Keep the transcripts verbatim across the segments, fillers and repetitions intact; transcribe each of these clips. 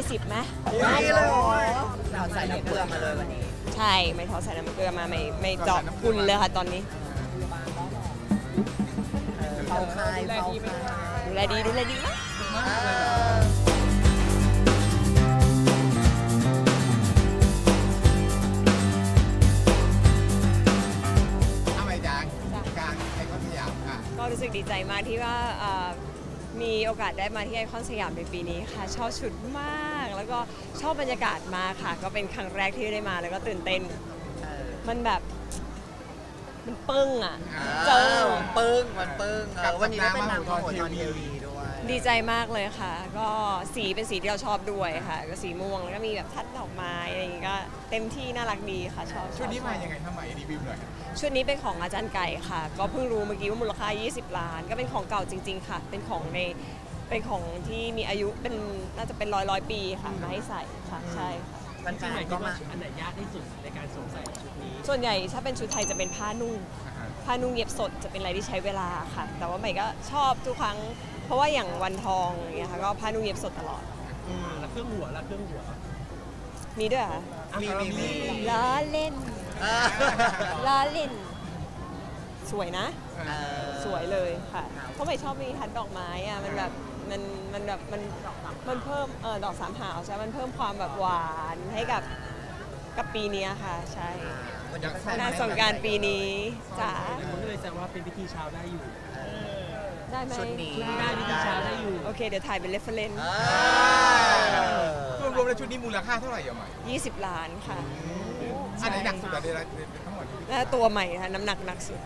ยี่สิบไหมนี่เลยเราใส่น้ำเกลือมาเลยวันนี้ใช่ไม่ทอดใส่น้ำเกลือมาไม่ไม่เจาะคุณเลยค่ะตอนนี้เฝ้าคายเฝ้าคายดูแลดีดูแลดีมากทำไมจ๊ะการไอคอนสยามค่ะก็รู้สึกดีใจมากที่ว่ามีโอกาสได้มาที่ไอคอนสยามในปีนี้ค่ะชอบชุดมากแล้วก็ชอบบรรยากาศมากค่ะก็เป็นครั้งแรกที่ได้มาแล้วก็ตื่นเต้นมันแบบมันปึ้งอ่ะเจอปึ้งมันปึ้งวันนี้เป็นนางของทีวีด้วยดีใจมากเลยค่ะก็สีเป็นสีที่เราชอบด้วยค่ะก็สีม่วงแล้วก็มีแบบทัดดอกไม้อะไรอย่างงี้ก็เต็มที่น่ารักดีค่ะชอบชุดนี้มายังไงทำไมรีวิวหน่อยชุดนี้เป็นของอาจารย์ไก่ค่ะก็เพิ่งรู้เมื่อกี้ว่ามูลค่ายี่สิบล้านก็เป็นของเก่าจริงๆค่ะเป็นของในเป็นของที่มีอายุเป็นน่าจะเป็นร้อยร้อยปีค่ะมาให้ใส่ค่ะใช่ค่ะมันใหม่ก็มาอันไหนยากที่สุดในการสวมใส่ชุดนี้ส่วนใหญ่ถ้าเป็นชุดไทยจะเป็นผ้านุ่งผ้านุ่งเย็บสดจะเป็นอะไรที่ใช้เวลาค่ะแต่ว่าใหม่ก็ชอบทุกครั้งเพราะว่าอย่างวันทองอย่างเงี้ยค่ะก็ผ้านุ่งเย็บสดตลอดแล้วเครื่องหัวแล้วเครื่องหัวมีด้วยค่ะมีมีมีล้อเล่นล้อเล่นสวยนะสวยเลยค่ะเพราะใหม่ชอบมีทัดดอกไม้อ่ะมันแบบมันมันแบบมันมันเพิ่มเออดอกสามหาวใช่มันเพิ่มความแบบหวานให้กับกับปีนี้ค่ะใช่งานสงกรานต์ปีนี้จ้าผมก็เลยแซวว่าเป็นพิธีเช้าได้อยู่ได้ไหมชุดนี้ได้พิธีเช้าได้อยู่โอเคเดี๋ยวถ่ายเป็นเรฟเฟรนซ์รวมๆแล้วชุดนี้มูลค่าเท่าไหร่อ่ะใหม่ยี่สิบล้านค่ะอันไหนหนักสุดอะเดี๋ยวทั้งหมดแล้วตัวใหม่ค่ะน้ำหนักหนักสุด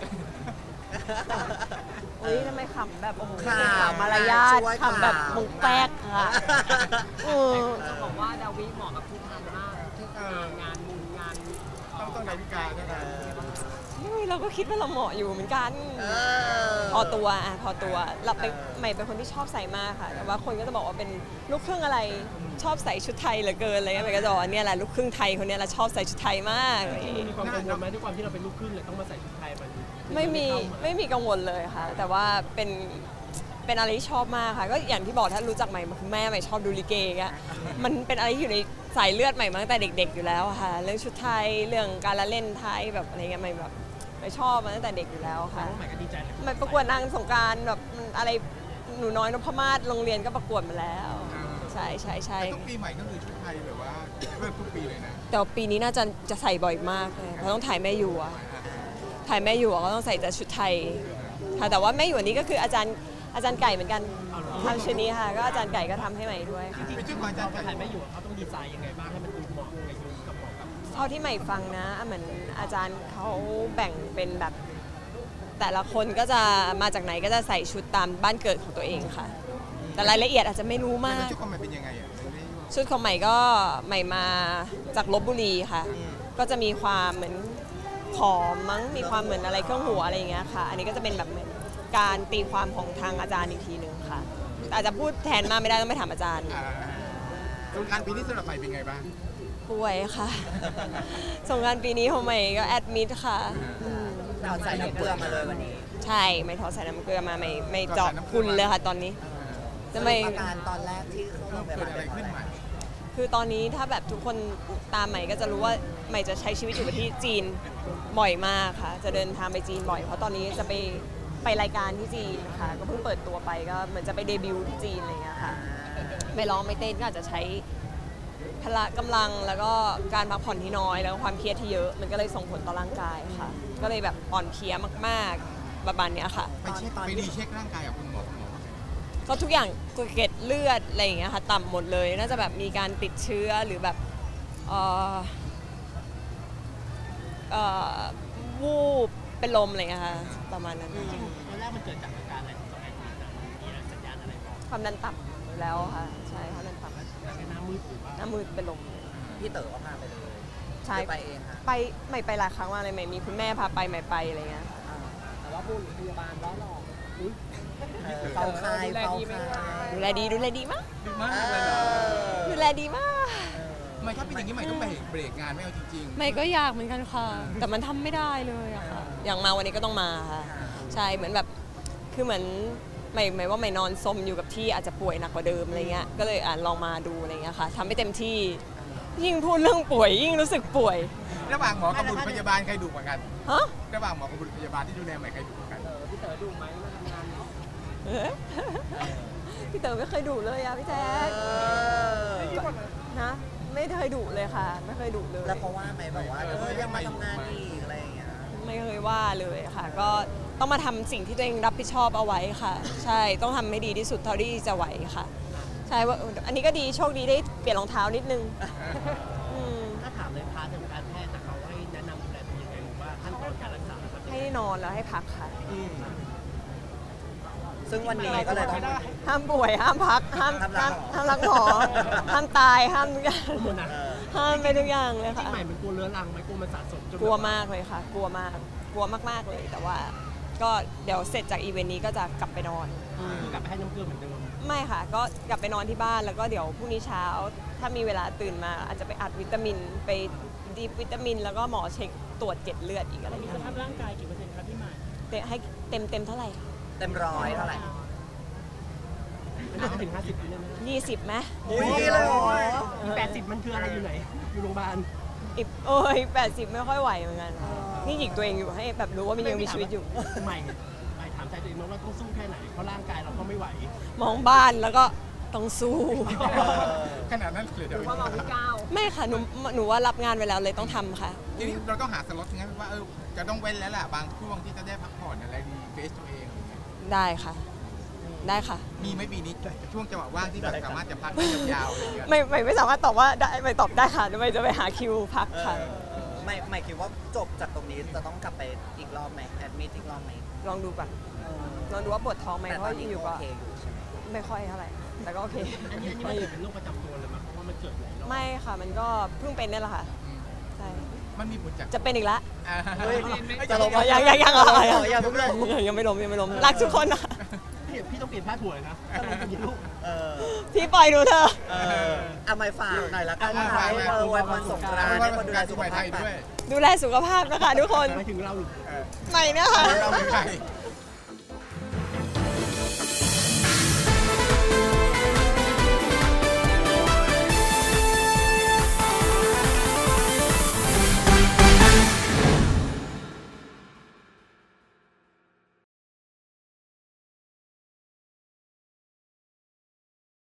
เฮ้ยทำไมขำแบบโอ้โหมารยาทขำแบบมุกแป๊กค่ะจะบอกว่าดาวิเหมาะกับทุกงานมากทุกงานมุงงานต้องต้องดาวิกาใช่ไหมเราก็คิดว่าเราเหมาะอยู่เหมือนกันพอตัวอ่ะพอตัวเราเป็นใหม่เป็นคนที่ชอบใส่มากค่ะแต่ว่าคนก็จะบอกว่าเป็นลูกครึ่งอะไรชอบใส่ชุดไทยเหลือเกินอะไรเงี้ยใหม่ก็จะบอกเนี่ยแหละลูกครึ่งไทยคนนี้เราชอบใส่ชุดไทยมากมีความกังวลไหมด้วยความที่เราเป็นลูกครึ่งเลยต้องมาใส่ชุดไทยมันไม่มีไม่มีกังวลเลยค่ะแต่ว่าเป็นเป็นอะไรที่ชอบมากค่ะก็อย่างที่บอกถ้ารู้จักใหม่คือแม่ใหม่ชอบดูลิเกอ่ะมันเป็นอะไรที่อยู่ในสายเลือดใหม่มาตั้งแต่เด็กๆอยู่แล้วค่ะเรื่องชุดไทยเรื่องการละเล่นไทยแบบอะไรเงี้ยใหม่แบบไม่ชอบมาตั้งแต่เด็กอยู่แล้วค่ะใหม่ก็ดีใจใหม่ประกวดนางสงกรานต์แบบอะไรหนูน้อยนพมาศโรงเรียนก็ประกวดมาแล้วใช่ใช่ใช่ทุกปีใหม่ก็คือชุดไทยแบบว่าเริ่มทุกปีเลยนะแต่ปีนี้น่าจะจะใส่บ่อยมากเลยเพราะต้องถ่ายแม่อยู่อะถ่ายแม่อยู่ก็ต้องใส่แต่ชุดไทยค่ะแต่ว่าแม่อยู่นี้ก็คืออาจารย์อาจารย์ไก่เหมือนกันทำชุดนี้ค่ะก็อาจารย์ไก่ก็ทำให้ใหม่ด้วยจริงๆชุดของอาจารย์ไก่ถ่ายแม่อยู่เขาต้องดีไซน์ยังไงบ้างให้มันดูเหมาะกับยุคกับเหมาะกับเท่าที่ใหม่ฟังนะเหมือนอาจารย์เขาแบ่งเป็นแบบแต่ละคนก็จะมาจากไหนก็จะใส่ชุดตามบ้านเกิดของตัวเองค่ะแต่รายละเอียดอาจจะไม่รู้มากชุดของใหม่เป็นยังไงอ่ะชุดของใหม่ก็ใหม่มาจากลพบุรีค่ะก็จะมีความเหมือนผอมมั้งมีความเหมือนอะไรเครื่องหัวอะไรอย่างเงี้ยค่ะอันนี้ก็จะเป็นแบบเหมือนการตีความของทางอาจารย์อีกทีหนึ่งค่ะแต่อาจจะพูดแทนมาไม่ได้ต้องไปถามอาจารย์สงกรานต์ปีนี้สำหรับใหม่เป็นไงบ้างป่วยค่ะสงกรานต์ปีนี้ของใหม่ก็แอดมิดค่ะเราใส่น้ำเกลือมาเลยวันนี้ใช่ไม่ทอดใส่น้ำเกลือมาไม่ไม่เจาะคุณเลยค่ะตอนนี้จะไม่อาการตอนแรกที่เกิดอะไรขึ้นใหม่คือตอนนี้ถ้าแบบทุกคนตามใหม่ก็จะรู้ว่าใหม่จะใช้ชีวิตอยู่ที่จีนบ่อยมากค่ะจะเดินทางไปจีนบ่อยเพราะตอนนี้จะไปไปรายการที่จีนค่ะก็เพิ่งเปิดตัวไปก็เหมือนจะไปเดบิวต์ที่จีนอะไรเงี้ยค่ะไม่ร้องไม่เต้นก็อาจจะใช้พละกำลังแล้วก็การพักผ่อนที่น้อยแล้วก็ความเครียดที่เยอะมันก็เลยส่งผลต่อร่างกายค่ะก็เลยแบบอ่อนเพลียมากๆประมาณนี้ค่ะไปเช็คไปดีเช็คร่างกายกับคุณหมอก็ทุกอย่างเกล็ดเลือดอะไรอย่างเงี้ยค่ะต่ำหมดเลยน่าจะแบบมีการติดเชื้อหรือแบบเอ่อเอ่อวูบเป็นลมอะไรเงี้ยค่ะประมาณนั้นตอนแรกมันเกิดจากอาการอะไรของตัวเองมีสัญญาณอะไรบอกความดันต่ำอยู่แล้วค่ะใช่ความดันต่ำหน้ามืดหรือว่าหน้ามืดเป็นลมพี่เต๋อก็พาไปเลยใช่ไปเองค่ะไปไม่ไปหลายครั้งมากเลยไม่มีคุณแม่พาไปไม่ไปอะไรเงี้ยแต่ว่าบุรุษพยาบาลล้อหลอกเฝ้าคายเฝ้าคายดูแลดีดูแลดีมากดีมากเลยเหรอดูแลดีมากไม่ถ้าเป็นอย่างนี้ใหม่ต้องไปเบรกงานไม่เอาจริงๆไม่ก็อยากเหมือนกันค่ะแต่มันทำไม่ได้เลยอะค่ะอย่างมาวันนี้ก็ต้องมาค่ะใช่เหมือนแบบคือเหมือนใหม่หมายว่าใหม่นอนซมอยู่กับที่อาจจะป่วยหนักกว่าเดิมอะไรเงี้ยก็เลยอ่านลองมาดูอะไรเงี้ยค่ะทำให้เต็มที่ยิ่งพูดเรื่องป่วยยิ่งรู้สึกป่วยระหว่างหมอกับบุรุษพยาบาลใครดุกว่ากันฮะระหว่างหมอกับบุรุษพยาบาลที่ดูแลใหม่ใครดุกว่ากันเออพี่เต๋อดูไหมมาทำงานเอ๊ะพี่เต๋อไม่เคยดุเลยอะพี่แจ๊คนะไม่เคยดุเลยค่ะ ไม่เคยดุเลยแล้วเขาว่าไหมแบบว่าเออยังมาทำงานอีกอะไรอย่างเงี้ยไม่เคยว่าเลยค่ะ ก็ต้องมาทำสิ่งที่ตัวเองรับผิดชอบเอาไว้ค่ะ ใช่ต้องทำให้ดีที่สุดเท่าที่จะไหวค่ะ ใช่ว่าอันนี้ก็ดีโชคดีได้เปลี่ยนรองเท้านิดนึงอืมถ้าถามเลยพาร์ททางการแพทย์แต่เขาให้แนะนำดูแลตัวเองยังไงหรือว่าขั้นตอนการรักษาครับให้นอนแล้วให้พักค่ะซึ่งวันนี้ก็เลยต้องห้ามป่วยห้ามพักห้ามห้าห้าม มรักหมอห้ามรักหมอห้ามตายห้ามทุกอย่างหมดนะเออห้ามไปทุกอย่างเลยจริค่ะงใหม่มันกลัวเรื้อรังไหมกลัวมันสะสมจนกลัวมากเลยค่ะ กลัวมากกลัวมากๆเลยแต่ว่า ก็เดี๋ยวเสร็จจากอีเวนต์นี้ก็จะกลับไปนอนคือกลับไปให้น้ำเกลือเหมือนเดิมไม่ค่ะ ก็กลับไปนอนที่บ้านแล้วก็เดี๋ยวพรุ่งนี้เช้า ถ้ามีเวลาตื่นมา อาจจะไปอัดวิตามินไปดีปวิตามิน แล้วก็หมอเช็คตรวจเกล็ดเลือดอีกอะไรอย่างเงี้ยสภาพร่างกายกี่เปอร์เซ็นต์ครับพี่ใหม่เต็มให้เต็มเต็มเท่าไหร่เต็มร้อยเท่าไหร่มันน่าจะถึงห้าสิบเลยนะยี่สิบไหมอุ้ยเลยเหรอแปดสิบมันคืออะไรอยู่ไหน อยู่โรงพยาบาลอีกโอ้ยแปดสิบไม่ค่อยไหวเหมือนกันนี่หยิกตัวเองอยู่ให้แบบรู้ว่ามันยังมีชีวิตอยู่ใหม่ใหม่ถามใจตัวเองว่าต้องสู้แค่ไหน เพราะร่างกายเราก็ไม่ไหวมองบ้านแล้วก็ต้องสู้ขนาดนั้นเลยเดี๋ยวว่าเราไม่ก้าวไม่ค่ะหนูหนูว่ารับงานไว้แล้วเลยต้องทำค่ะทีนี้เราต้องหาสล็อตงั้นว่าเออจะต้องเว้นแล้วล่ะบางช่วงที่จะได้พักผ่อนอะไรดีเฟสตัวเองอะไรเงี้ยได้ค่ะ ได้ค่ะมีไหมปีนี้ช่วงจังหวะว่างที่แบบสามารถจะพักได้ยาวๆอะไรเงี้ยไม่ไม่ไม่สามารถตอบว่าได้ไม่ตอบได้ค่ะเดี๋ยวไม่จะไปหาคิวพักค่ะไม่ไม่คิดว่าจบจากตรงนี้จะต้องกลับไปอีกรอบไหมแอดมิทอีกรอบไหมลองดูก่อนลองดูว่าปวดท้องไหมแต่เพตอราะนนี้อยู่ก็ก็โอเคอยู่ใช่ไหมไม่ค่อยเท่าไหร่แต่ก็โอเคอันนี้อันนี้มันถือเป็นโรคประจำตัวเลยมั้ยเพราะว่ามันเกิดหลายรอบไม่ค่ะมันก็เพิ่งเป็นนี่แหละค่ะใช่มันมีผลจากจะเป็นอีกละอ่าเฮ้ยไม่จะจะลลงงมายังยังยังอะไรยังเพิ่งลงยังไม่ล้มยังไม่ล้มรักทุกคนนะพี่พี่ต้องเปลี่ยนผ้าถั่วเลยนะถ้าลงเป็นลูกเออพี่ปล่อยหนูเถอะเออเอาไม้ฝากหน่อยละกันนะคะให้เออวันวันสงกรานต์ให้คนดูแลสุขภาพไปด้วยดูแลสุขภาพนะคะทุกคนหมายถึงเราหรือเออใหม่นะคะเราเป็นใคร